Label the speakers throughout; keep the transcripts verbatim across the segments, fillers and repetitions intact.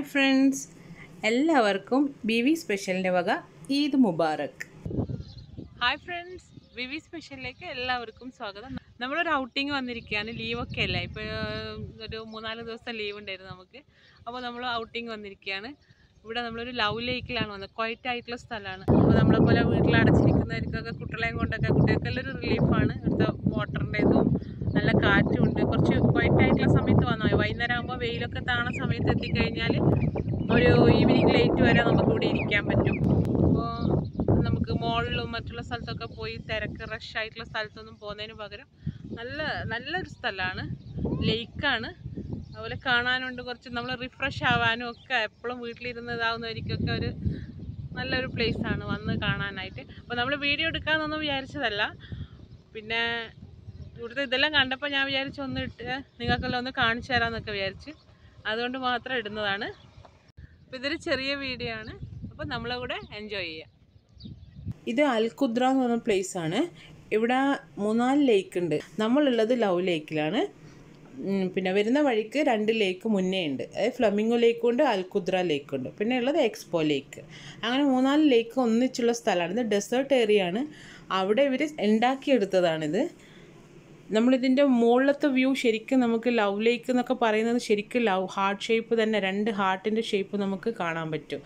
Speaker 1: Hi friends, എല്ലാവർക്കും B V സ്പെഷ്യലിൻ്റെ വക Eid Mubarak. Hi friends, B V സ്പെഷ്യലിലേക്ക് എല്ലാവർക്കും സ്വാഗതം. നമ്മളൊരു ഔട്ടിങ് വന്നിരിക്കുകയാണ്. ലീവൊക്കെ അല്ല, ഇപ്പോൾ ഒരു മൂന്നാല് ദിവസം ലീവ് ഉണ്ടായിരുന്നു നമുക്ക്. അപ്പോൾ നമ്മൾ ഔട്ടിങ് വന്നിരിക്കുകയാണ്. ഇവിടെ നമ്മളൊരു ലവ് ലേക്കിലാണ് വന്നത്. ക്വയറ്റ് ആയിട്ടുള്ള സ്ഥലമാണ്. അപ്പോൾ നമ്മളെ പോലെ വീട്ടിൽ അടച്ചിരിക്കുന്നവർക്കൊക്കെ കുട്ടികളെയും കൊണ്ടൊക്കെ കുട്ടികൾക്കെല്ലാം ഒരു റിലീഫാണ്. ഇവിടുത്തെ വാട്ടറിൻ്റെതും നല്ല കാറ്റുമുണ്ട്. കുറച്ച് ക്വയറ്റ് ആയിട്ടുള്ള സമയത്ത് വന്നാൽ വൈകുന്നേരം ആകുമ്പോൾ വെയിലൊക്കെ താണ സമയത്ത് എത്തിക്കഴിഞ്ഞാൽ ഒരു ഈവനിങ് ലേറ്റ് വരെ നമുക്കിവിടെ ഇരിക്കാൻ പറ്റും. അപ്പോൾ നമുക്ക് മോളിലും മറ്റുള്ള സ്ഥലത്തൊക്കെ പോയി തിരക്ക് റഷ് ആയിട്ടുള്ള സ്ഥലത്തൊന്നും പോകുന്നതിന് പകരം നല്ല നല്ലൊരു സ്ഥലമാണ്. ലേക്കാണ്. അതുപോലെ കാണാനുണ്ട്. കുറച്ച് നമ്മൾ റിഫ്രഷ് ആവാനും ഒക്കെ എപ്പോഴും വീട്ടിലിരുന്ന് ഇതാവുന്നവർക്കൊക്കെ ഒരു നല്ലൊരു പ്ലേസാണ് വന്ന് കാണാനായിട്ട്. അപ്പോൾ നമ്മൾ വീഡിയോ എടുക്കാമെന്നൊന്നും വിചാരിച്ചതല്ല. പിന്നെ ഇവിടുത്തെ ഇതെല്ലാം കണ്ടപ്പോൾ ഞാൻ വിചാരിച്ചു ഒന്ന് ഇട്ട് നിങ്ങൾക്കെല്ലാം ഒന്ന് കാണിച്ചു തരാമെന്നൊക്കെ വിചാരിച്ച്, അതുകൊണ്ട് മാത്രം ഇടുന്നതാണ്. അപ്പോൾ ഇതൊരു ചെറിയ വീഡിയോ ആണ്. അപ്പോൾ നമ്മളെ കൂടെ എൻജോയ് ചെയ്യാം. ഇത് അൽഖുദ്ര എന്ന് പറഞ്ഞ പ്ലേസാണ്. ഇവിടെ മൂന്നാല് ലേക്ക് ഉണ്ട്. നമ്മളുള്ളത് ലവ് ലേക്കിലാണ്. പിന്നെ വരുന്ന വഴിക്ക് രണ്ട് ലേക്ക് മുന്നേ ഉണ്ട്. അതായത് ഫ്ലമിംഗോ ലേക്കും ഉണ്ട്, അൽഖുദ്ര ലേക്കും ഉണ്ട്. പിന്നെ ഉള്ളത് എക്സ്പോ ലേക്ക്. അങ്ങനെ മൂന്നാല് ലേക്ക് ഒന്നിച്ചുള്ള സ്ഥലമാണ്. ഇത് ഡെസേർട്ട് ഏരിയ ആണ്. അവിടെ ഇവർ ഉണ്ടാക്കിയെടുത്തതാണിത്. നമ്മളിതിൻ്റെ മുകളിലത്തെ വ്യൂ ശരിക്കും നമുക്ക് ലവ് ലേക്ക് എന്നൊക്കെ പറയുന്നത് ശരിക്കും ലവ് ഹാർട്ട് ഷേപ്പ് തന്നെ, രണ്ട് ഹാർട്ടിൻ്റെ ഷേപ്പ് നമുക്ക് കാണാൻ പറ്റും.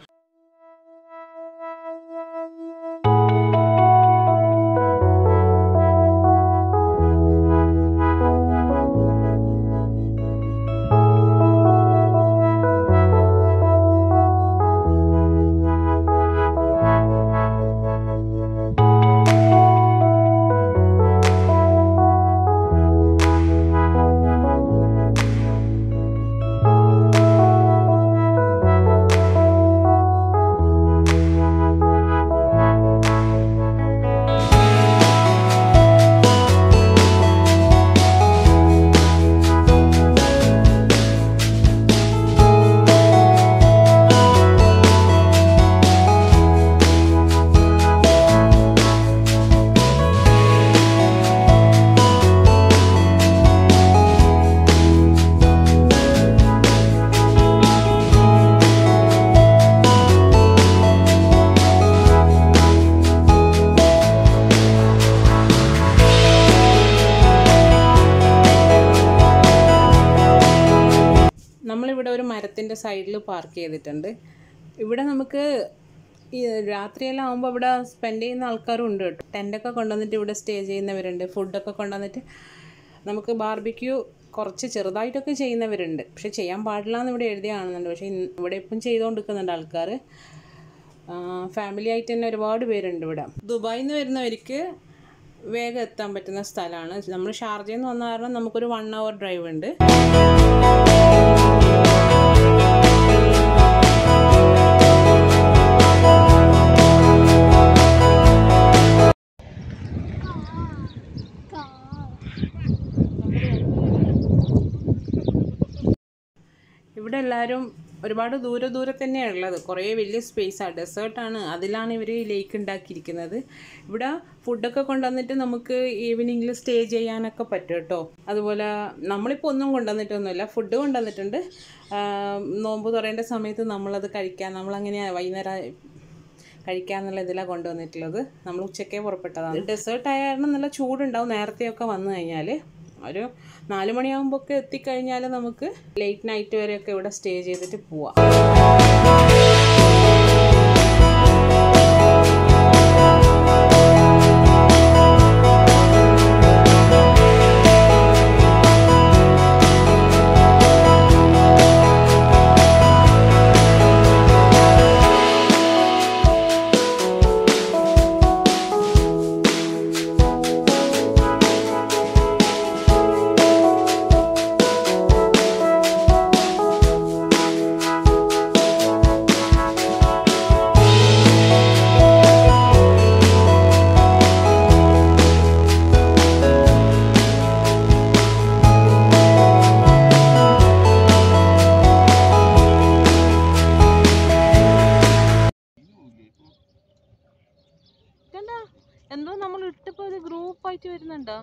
Speaker 1: നമ്മളിവിടെ ഒരു മരത്തിൻ്റെ സൈഡിൽ പാർക്ക് ചെയ്തിട്ടുണ്ട്. ഇവിടെ നമുക്ക് ഈ രാത്രിയെല്ലാം ആകുമ്പോൾ ഇവിടെ സ്പെൻഡ് ചെയ്യുന്ന ആൾക്കാരും ഉണ്ട് കേട്ടോ. ടെൻ്റൊക്കെ കൊണ്ടുവന്നിട്ട് ഇവിടെ സ്റ്റേ ചെയ്യുന്നവരുണ്ട്. ഫുഡൊക്കെ കൊണ്ടുവന്നിട്ട് നമുക്ക് ബാർബിക്യൂ കുറച്ച് ചെറുതായിട്ടൊക്കെ ചെയ്യുന്നവരുണ്ട്. പക്ഷെ ചെയ്യാൻ പാടില്ല എന്ന് ഇവിടെ എഴുതി കാണുന്നുണ്ട്. പക്ഷേ ഇവിടെ ഇപ്പം ചെയ്തുകൊണ്ടിരിക്കുന്നുണ്ട് ആൾക്കാർ. ഫാമിലി ആയിട്ട് തന്നെ ഒരുപാട് പേരുണ്ട് ഇവിടെ. ദുബായിൽ നിന്ന് വരുന്നവർക്ക് വേഗം എത്താൻ പറ്റുന്ന സ്ഥലമാണ്. നമ്മൾ ഷാർജയിൽ നിന്ന് വന്ന കാരണം നമുക്കൊരു വൺ അവർ ഡ്രൈവ് ഉണ്ട്. ഇവിടെ എല്ലാവരും ഒരുപാട് ദൂരെ ദൂരെ തന്നെയാണ് ഉള്ളത്. കുറേ വലിയ സ്പേസാണ്, ഡെസേർട്ടാണ്. അതിലാണ് ഇവർ ലേക്ക് ഉണ്ടാക്കിയിരിക്കുന്നത്. ഇവിടെ ഫുഡൊക്കെ കൊണ്ടുവന്നിട്ട് നമുക്ക് ഈവനിങ്ങിൽ സ്റ്റേ ചെയ്യാനൊക്കെ പറ്റും കേട്ടോ. അതുപോലെ നമ്മളിപ്പോൾ ഒന്നും കൊണ്ടുവന്നിട്ടൊന്നുമില്ല, ഫുഡ് കൊണ്ടുവന്നിട്ടുണ്ട്. നോമ്പ് തുറേണ്ട സമയത്ത് നമ്മളത് കഴിക്കാൻ, നമ്മളങ്ങനെ വൈകുന്നേരം കഴിക്കാമെന്നുള്ള ഇതിലാണ് കൊണ്ടുവന്നിട്ടുള്ളത്. നമ്മൾ ഉച്ചക്കേ പുറപ്പെട്ടതാണ്. ഡെസേർട്ട് ആയ കാരണം നല്ല ചൂടുണ്ടാവും നേരത്തെയൊക്കെ വന്നു കഴിഞ്ഞാൽ. ഒരു നാല് മണിയാകുമ്പോൾ ഒക്കെ എത്തിക്കഴിഞ്ഞാൽ നമുക്ക് ലേറ്റ് നൈറ്റ് വരെയൊക്കെ ഇവിടെ സ്റ്റേ ചെയ്തിട്ട് പോവാം. എന്തോ നമ്മൾ ഇട്ടപ്പോൾ ഒരു ഗ്രൂപ്പായിട്ട് വരുന്നുണ്ടോ?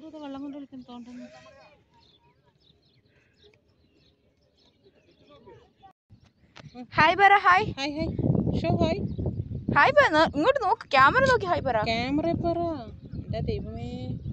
Speaker 1: അതെന്തോ വെള്ളം കൊണ്ട് കളിക്കാൻ തോന്നുന്നു.
Speaker 2: ഹായ് പറ. Hi
Speaker 1: hi hi show hi
Speaker 2: hi പറ. ഇങ്ങോട്ട് നോക്ക്, ക്യാമറ നോക്കി ഹായ് പറ.
Speaker 1: ക്യാമറ പറ. എൻ്റെ ദൈവമേ,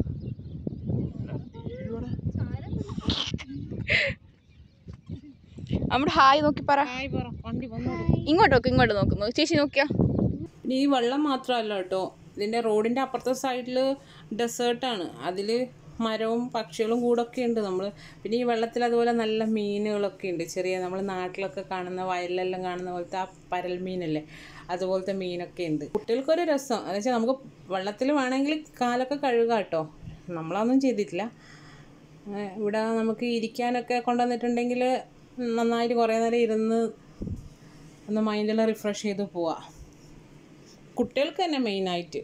Speaker 2: നമ്മുടെ ഹായ് നോക്കി പറ.
Speaker 1: ഹായ് പറ. വണ്ടി വന്നോ.
Speaker 2: ഇങ്ങോട്ട് നോക്ക്, ഇങ്ങോട്ട് നോക്കുന്നു ചേച്ചി. നോക്കിയാ
Speaker 1: ഈ വെള്ളം മാത്രമല്ല കേട്ടോ, ഇതിൻ്റെ റോഡിൻ്റെ അപ്പുറത്തെ സൈഡിൽ ഡെസേർട്ടാണ്. അതിൽ മരവും പക്ഷികളും കൂടൊക്കെ ഉണ്ട്. നമ്മൾ പിന്നെ ഈ വെള്ളത്തിൽ അതുപോലെ നല്ല മീനുകളൊക്കെ ഉണ്ട്. ചെറിയ നമ്മൾ നാട്ടിലൊക്കെ കാണുന്ന വയലിലെല്ലാം കാണുന്ന പോലത്തെ ആ പരൽ മീനല്ലേ, അതുപോലത്തെ മീനൊക്കെ ഉണ്ട്. കുട്ടികൾക്കൊരു രസം എന്ന് വെച്ചാൽ നമുക്ക് വെള്ളത്തിൽ വേണമെങ്കിൽ കാലൊക്കെ കഴുകാം കേട്ടോ. നമ്മളതൊന്നും ചെയ്തിട്ടില്ല. ഇവിടെ നമുക്ക് ഇരിക്കാനൊക്കെ കൊണ്ടുവന്നിട്ടുണ്ടെങ്കിൽ നന്നായിട്ട് കുറേ നേരം ഇരുന്ന് ഒന്ന് മൈൻഡെല്ലാം റിഫ്രഷ് ചെയ്ത് പോവാം. കുട്ടികൾക്ക് തന്നെ മെയിനായിട്ട്.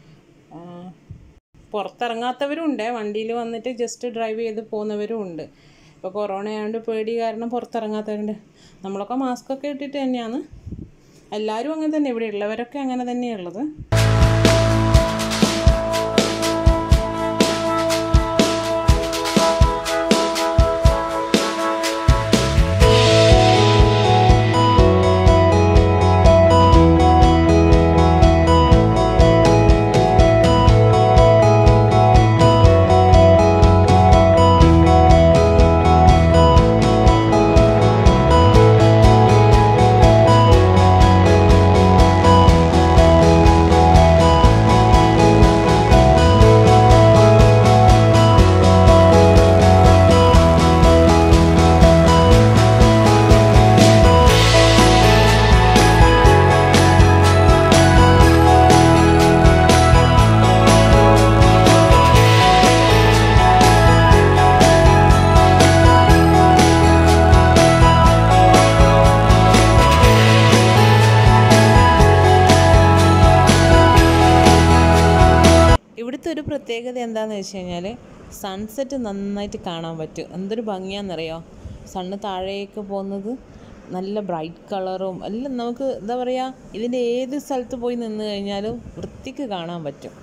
Speaker 1: പുറത്തിറങ്ങാത്തവരും ഉണ്ട്, വണ്ടിയിൽ വന്നിട്ട് ജസ്റ്റ് ഡ്രൈവ് ചെയ്ത് പോകുന്നവരും ഉണ്ട്. ഇപ്പോൾ കൊറോണ ആയതുകൊണ്ട് പേടി കാരണം പുറത്തിറങ്ങാത്തവരുണ്ട്. നമ്മളൊക്കെ മാസ്കൊക്കെ ഇട്ടിട്ട് തന്നെയാണ്. എല്ലാവരും അങ്ങനെ തന്നെ, ഇവിടെ ഉള്ളവരൊക്കെ അങ്ങനെ തന്നെയുള്ളത്. ഇവിടുത്തെ ഒരു പ്രത്യേകത എന്താണെന്ന് വെച്ച് കഴിഞ്ഞാൽ സൺസെറ്റ് നന്നായിട്ട് കാണാൻ പറ്റും. എന്തൊരു ഭംഗിയാണെന്നറിയോ, സണ്ണ് താഴേക്ക് പോകുന്നത് നല്ല ബ്രൈറ്റ് കളറും എല്ലാം. നമുക്ക് എന്താ പറയുക, ഇതിൻ്റെ ഏത് സ്ഥലത്ത് പോയി നിന്ന് കഴിഞ്ഞാലും വൃത്തിക്ക് കാണാൻ പറ്റും.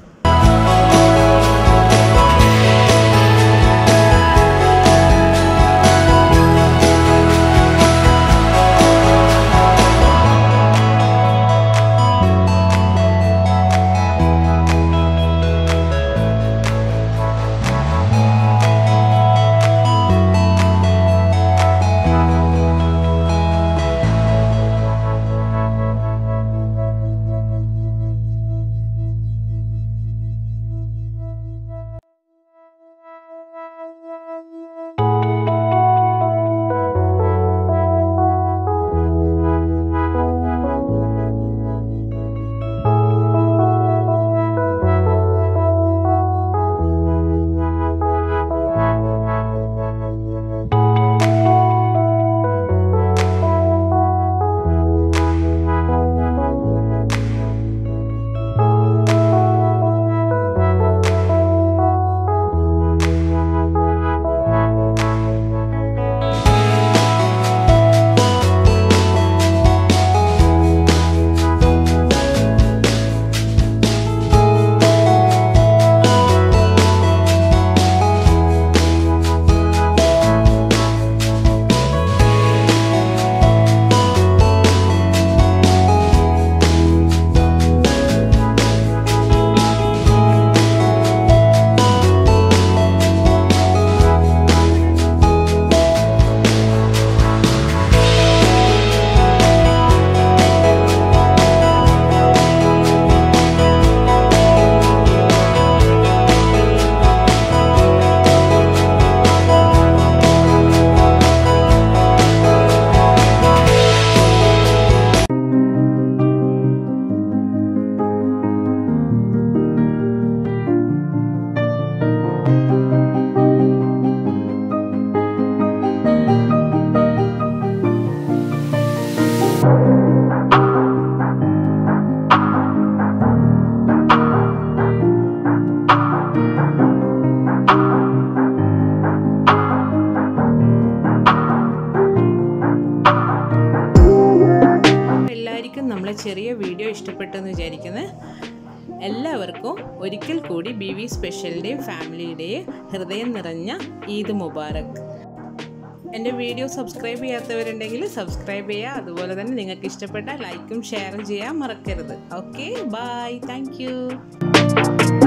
Speaker 1: ചെറിയ വീഡിയോ ഇഷ്ടപ്പെട്ടെന്ന് വിചാരിക്കുന്നത്. എല്ലാവർക്കും ഒരിക്കൽ കൂടി ബിവി സ്പെഷ്യലിൻ്റെയും ഫാമിലിയുടെയും ഹൃദയം നിറഞ്ഞ ഈദ് മുബാറക്. എൻ്റെ വീഡിയോ സബ്സ്ക്രൈബ് ചെയ്യാത്തവരുണ്ടെങ്കിൽ സബ്സ്ക്രൈബ് ചെയ്യുക. അതുപോലെ തന്നെ നിങ്ങൾക്ക് ഇഷ്ടപ്പെട്ട ലൈക്കും ഷെയറും ചെയ്യാൻ മറക്കരുത്. Okay, bye, thank U.